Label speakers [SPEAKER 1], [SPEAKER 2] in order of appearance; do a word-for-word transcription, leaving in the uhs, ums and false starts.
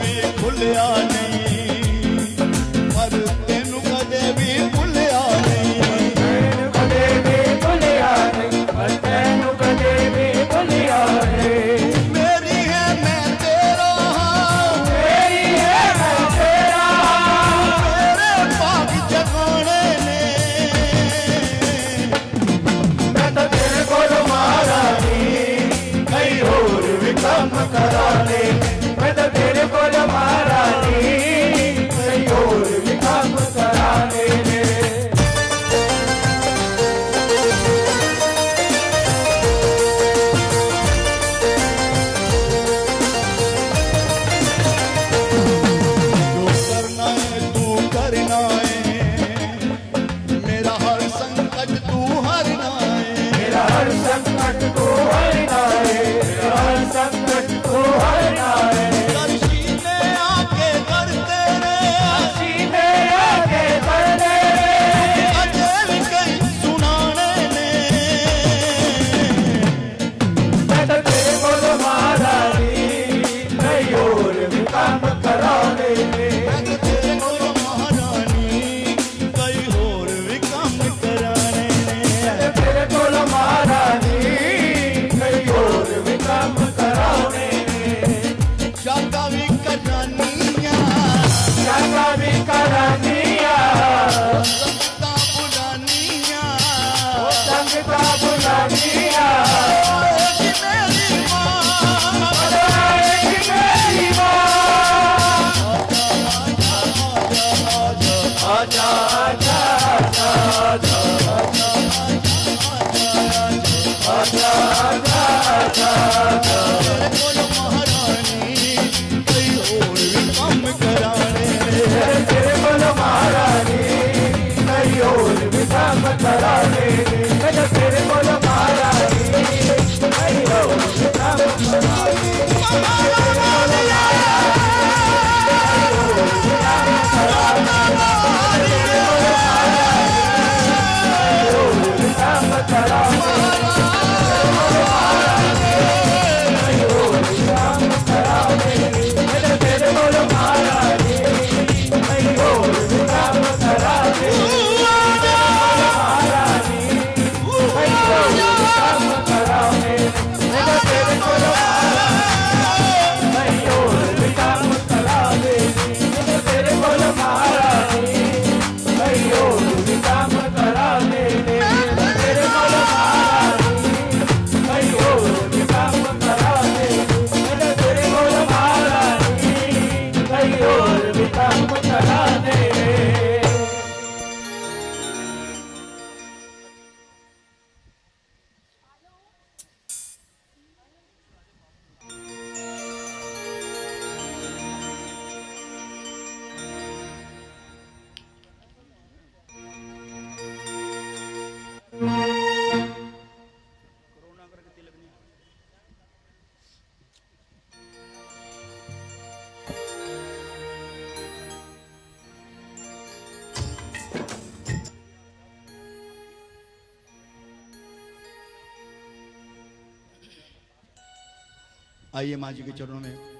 [SPEAKER 1] भी भुलिया नहीं, पर तेनू कदे भी भुलिया नहीं,
[SPEAKER 2] तेनू कदे भी भुलिया नहीं, पर तेनू कदे भी भुलिया नहीं।
[SPEAKER 1] मेरी है मैं तेरा,
[SPEAKER 2] मेरी है मैं तेरा,
[SPEAKER 1] मेरे भाग जगाने ने,
[SPEAKER 2] मैं तो तेरे कोल मारा नहीं, कई होर भी काम कराने। मैं तो तेरे कोल मारा नहीं, कई होर भी काम कराने ने।
[SPEAKER 1] जो करना है तू करना है, मेरा हर संकट तू हरना है,
[SPEAKER 2] मेरा हर संकट तू हरना है, मेरा हर संकट तू हरना है।
[SPEAKER 1] दर्शीने आके कर तेरे,
[SPEAKER 2] सीने आके कर दे,
[SPEAKER 1] अजेल कई सुनाने ने,
[SPEAKER 2] मैं तो तेरे कोल मारा नहीं, कई और भी काम कराने ने।
[SPEAKER 1] मैं तो तेरे कोल महारानी, कई होर भी काम कराने ने।
[SPEAKER 2] तेरे कोल मारा नहीं, कई और भी काम कराने ने।
[SPEAKER 1] शाका भी करानियां,
[SPEAKER 2] शाका भी करानिया,
[SPEAKER 1] संगता बुलानियां,
[SPEAKER 2] संगता बुलानिया,
[SPEAKER 1] एक मेरी माँ,
[SPEAKER 2] एक मेरी माँ। आजा आजा आजा आजा आजा आजा आजा आजा।
[SPEAKER 1] तेरे कोल महारानी, कई होर भी काम कराने ने।
[SPEAKER 2] तेरे कोल मारा नहीं, कई और भी काम कराने ने। मैं तो तेरे कोल मारा नहीं, कई और भी काम कराने ने। काम कराने काम कराने मैं तो तेरे कोल मारा नहीं, कई और भी काम कराने मारा नहीं, कई और भी काम कराने मैं तो तेरे कोल मारा नहीं, कई और भी काम कराने मैं तो तेरे कोल मारा नहीं, कई और भी काम कराने तेरे कोल मारा नहीं, कई और भी काम कराने मैं तो तेरे कोल मारा नहीं, कई और भी काम कराने।
[SPEAKER 1] आइए माँ जी के चरणों में